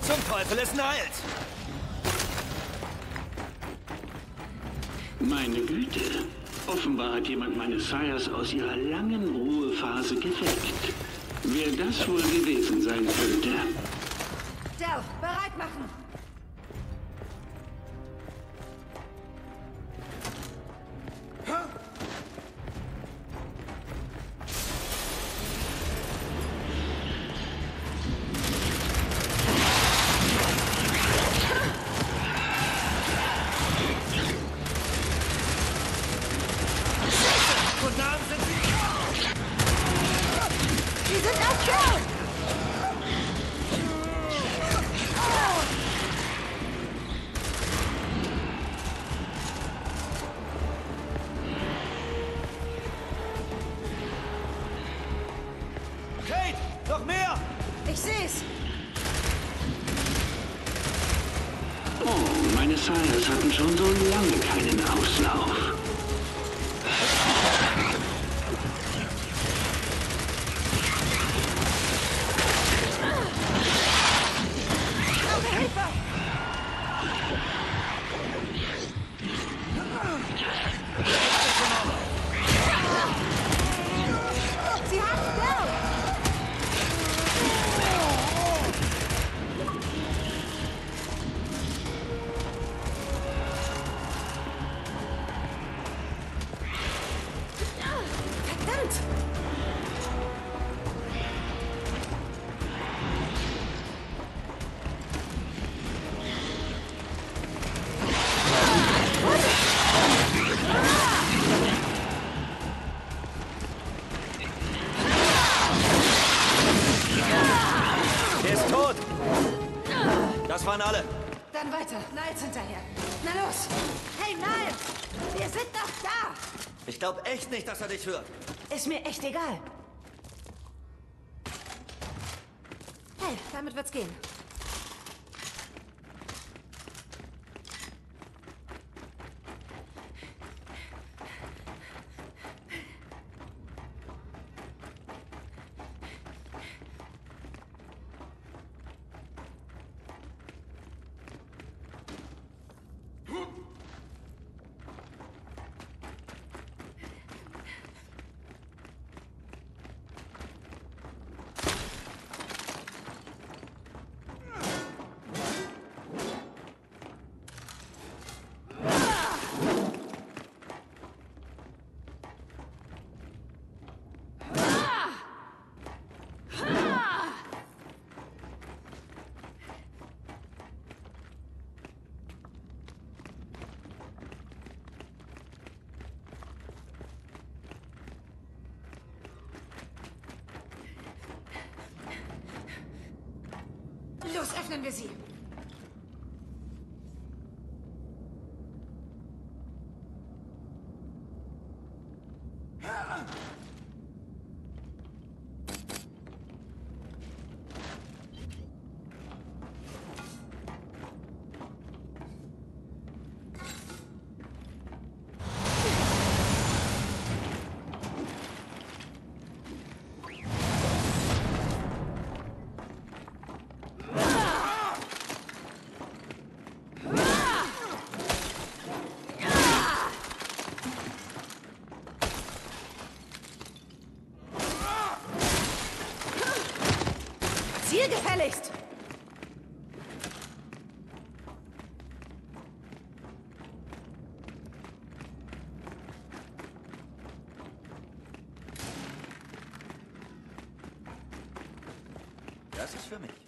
Zum Teufel, es knallt! Meine Güte. Offenbar hat jemand meine Sires aus ihrer langen Ruhephase geweckt. Wer das wohl gewesen sein könnte. Del, bereit machen! Sie sind auf Kill! Kate, noch mehr! Ich seh's! Oh, meine Sires hatten schon so lange keinen Auslauf. Hilfe! Sie haben Del! Verdammt! Der ist tot! Das waren alle. Dann weiter. Niles hinterher. Na los! Hey, Niles! Wir sind noch da! Ich glaube echt nicht, dass er dich hört. Ist mir echt egal. Hey, damit wird's gehen. Los, öffnen wir sie. Ziel gefälligst! Das ist für mich.